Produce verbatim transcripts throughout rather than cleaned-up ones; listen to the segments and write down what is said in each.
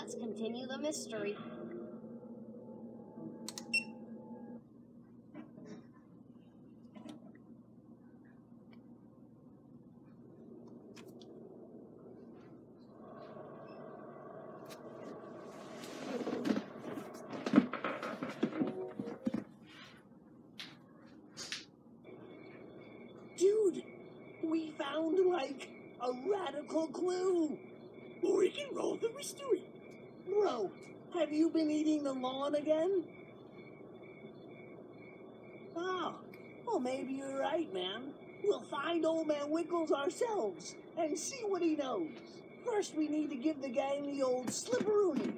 Let's continue the mystery. Dude, we found, like, a radical clue. We can roll the mystery. Bro, have you been eating the lawn again? Oh, well, maybe you're right, man. We'll find Old Man Wiggles ourselves and see what he knows. First, we need to give the gang the old slipperoonie.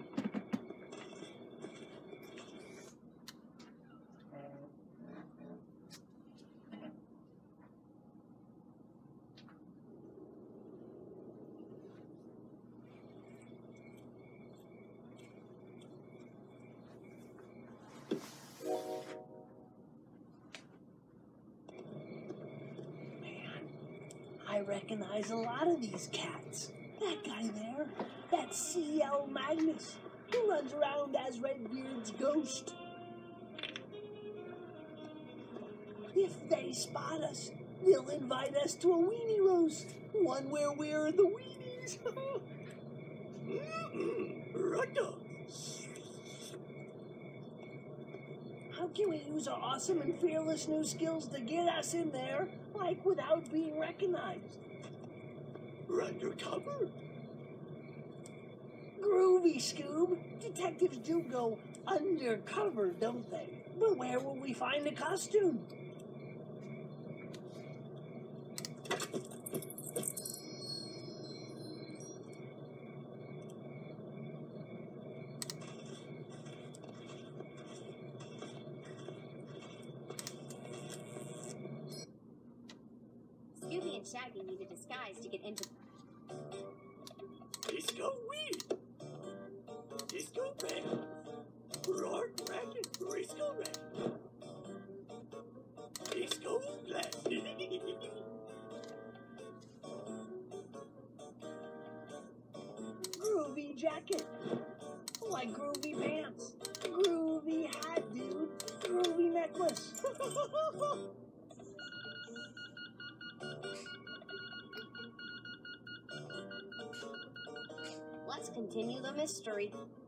I recognize a lot of these cats. That guy there, that's C L Magnus. He runs around as Redbeard's ghost. If they spot us, they'll invite us to a weenie roast. One where we're the weenies. Rudda. How can we use our awesome and fearless new skills to get us in there, like, without being recognized? Undercover? Groovy, Scoob. Detectives do go undercover, don't they? But where will we find a costume? Scooby and Shaggy need a disguise to get into... Disco weed. Disco red. Roar racket. Risco red. Disco glass. Groovy jacket. Like groovy pants. Groovy hat, dude. Groovy necklace. Let's continue the mystery.